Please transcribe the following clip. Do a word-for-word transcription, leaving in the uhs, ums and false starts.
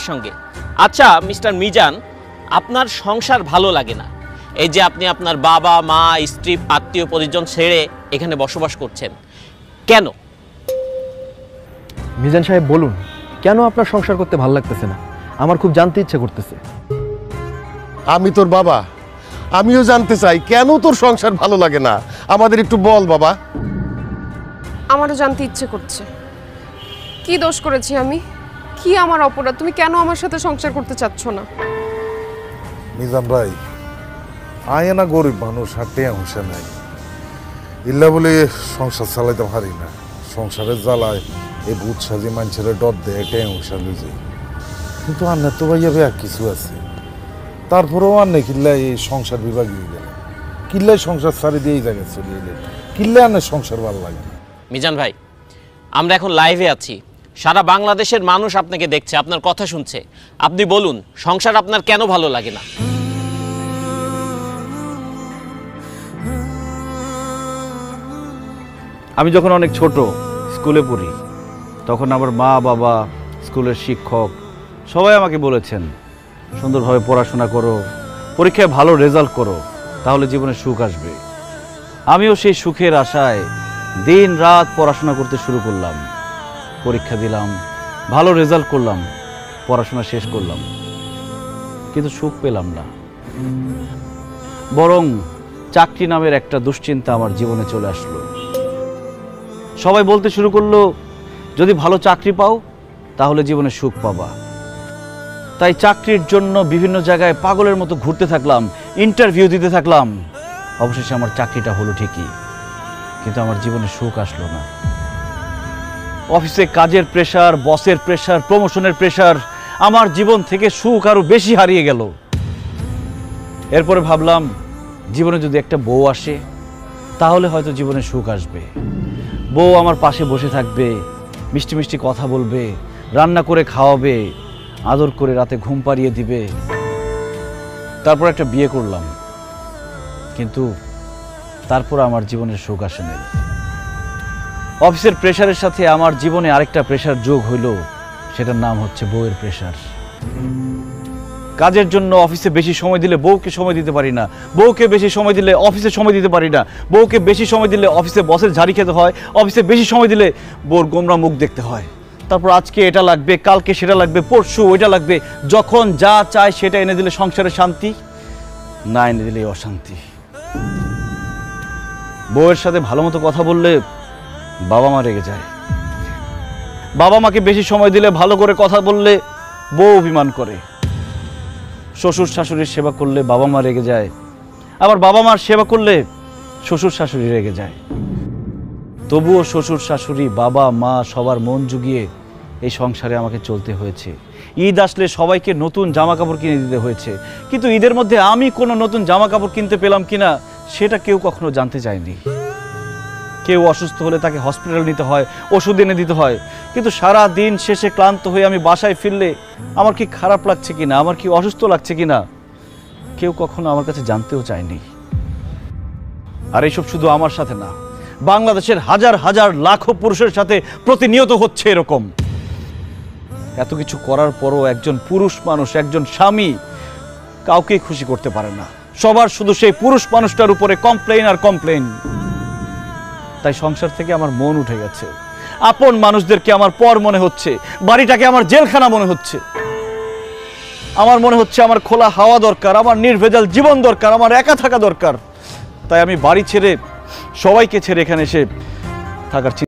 সঙ্গে। আচ্ছা মিস্টার মিজান, আপনার সংসার ভালো লাগে না, এই যে আপনি আপনার বাবা মা স্ত্রী আত্মীয় পরিজন ছেড়ে এখানে বসবাস করছেন, কেন? মিজান সাহেব বলুন, কেন আপনার সংসার করতে ভালো লাগতেছে না? আমার খুব জানতে ইচ্ছে করতেছে। আমি তোর বাবা, আমিও জানতে চাই কেন তোর সংসার ভালো লাগে না। আমাদের একটু বল বাবা। আমারও জানতে ইচ্ছে করছে, কি দোষ করেছি আমি, কি আমার অপরাধ, তুমি কেন আমার সাথে সংসার করতে চাচ্ছ না? নিজাম ভাই, আয় না গরিব মানুষ, হাঁটে হুঁশে নাই, ইল্লা বলে সংসার চালাইতে পারি না। সংসারের জ্বালায় এই ভূত সাজি মানুষের ডর দেয়, এটাই হুঁশা লুজে। কিন্তু আর তো ভাইয়া আর কিছু আছে, তারপরেও আর নেই কিল্লা এই সংসার বিভাগী হয়ে গেল। কিল্লায় সংসার ছাড়ি দিয়ে এই জায়গায় চলে এলে, কিল্লা আনে সংসার ভালো লাগে না। মিজান ভাই, আমরা এখন লাইভে আছি, সারা বাংলাদেশের মানুষ আপনাকে দেখছে, আপনার কথা শুনছে। আপনি বলুন, সংসার আপনার কেন ভালো লাগে না? আমি যখন অনেক ছোট স্কুলে পড়ি, তখন আমার মা বাবা, স্কুলের শিক্ষক সবাই আমাকে বলেছেন, সুন্দরভাবে পড়াশোনা করো, পরীক্ষায় ভালো রেজাল্ট করো, তাহলে জীবনে সুখ আসবে। আমিও সেই সুখের আশায় দিন রাত পড়াশোনা করতে শুরু করলাম। পরীক্ষা দিলাম, ভালো রেজাল্ট করলাম, পড়াশোনা শেষ করলাম, কিন্তু সুখ পেলাম না। বরং চাকরি নামের একটা দুশ্চিন্তা আমার জীবনে চলে আসলো। সবাই বলতে শুরু করলো, যদি ভালো চাকরি পাও তাহলে জীবনে সুখ পাবা। তাই চাকরির জন্য বিভিন্ন জায়গায় পাগলের মতো ঘুরতে থাকলাম, ইন্টারভিউ দিতে থাকলাম। অবশেষে আমার চাকরিটা হলো ঠিকই, কিন্তু আমার জীবনে সুখ আসলো না। অফিসে কাজের প্রেশার, বসের প্রেশার, প্রমোশনের প্রেশার, আমার জীবন থেকে সুখ আরো বেশি হারিয়ে গেল। এরপরে ভাবলাম, জীবনে যদি একটা বউ আসে তাহলে হয়তো জীবনে সুখ আসবে। বউ আমার পাশে বসে থাকবে, মিষ্টি মিষ্টি কথা বলবে, রান্না করে খাওয়াবে, আদর করে রাতে ঘুম পাড়িয়ে দিবে। তারপর একটা বিয়ে করলাম, কিন্তু তারপর আমার জীবনের সুখ আসে নাই। অফিসের প্রেশারের সাথে আমার জীবনে আরেকটা প্রেশার যোগ হইল, সেটার নাম হচ্ছে বউয়ের প্রেশার। কাজের জন্য অফিসে বেশি সময় দিলে বউকে সময় দিতে পারি না, বউকে বেশি সময় দিলে অফিসে সময় দিতে পারি না, বউকে বেশি সময় দিলে অফিসে বসের ঝাড়ি খেতে হয়, অফিসে বেশি সময় দিলে বউর গোমরা মুখ দেখতে হয়। তারপর আজকে এটা লাগবে, কালকে সেটা লাগবে, পরশু ওইটা লাগবে। যখন যা চায় সেটা এনে দিলে সংসারে শান্তি, না এনে দিলে অশান্তি। বউয়ের সাথে ভালো মতো কথা বললে বাবা মা রেগে যায়, বাবা মাকে বেশি সময় দিলে, ভালো করে কথা বললে বউ অভিমান করে। শ্বশুর শাশুড়ির সেবা করলে বাবা মা রেগে যায়, আবার বাবা মার সেবা করলে শ্বশুর শাশুড়ি রেগে যায়। তবুও শ্বশুর শাশুড়ি, বাবা মা সবার মন জুগিয়ে এই সংসারে আমাকে চলতে হয়েছে। ঈদ আসলে সবাইকে নতুন জামা কাপড় কিনে দিতে হয়েছে, কিন্তু ঈদের মধ্যে আমি কোনো নতুন জামা কাপড় কিনতে পেলাম কিনা সেটা কেউ কখনো জানতে চায়নি। কেউ অসুস্থ হলে তাকে হসপিটাল নিতে হয়, ওষুধ এনে দিতে হয়, কিন্তু সারা দিন শেষে ক্লান্ত হয়ে আমি বাসায় ফিরলে আমার কি খারাপ লাগছে কিনা, আমার কি অসুস্থ লাগছে কিনা কেউ কখনো আমার কাছে জানতেও চায়নি। আর এইসব শুধু আমার সাথে না, বাংলাদেশের হাজার হাজার লাখো পুরুষের সাথে প্রতিনিয়ত হচ্ছে এরকম। এত কিছু করার পরও একজন পুরুষ মানুষ, একজন স্বামী কাউকেই খুশি করতে পারে না। সবার শুধু সেই পুরুষ মানুষটার উপরে কমপ্লেইন আর কমপ্লেইন। তাই সংসার থেকে আমার মন উঠে গেছে, আপন মানুষদেরকে আমার পর মনে হচ্ছে, বাড়িটাকে আমার জেলখানা মনে হচ্ছে। আমার মনে হচ্ছে আমার খোলা হাওয়া দরকার, আমার নির্ভেজাল জীবন দরকার, আমার একা থাকা দরকার। তাই আমি বাড়ি ছেড়ে, সবাইকে ছেড়ে এখানে এসে থাকার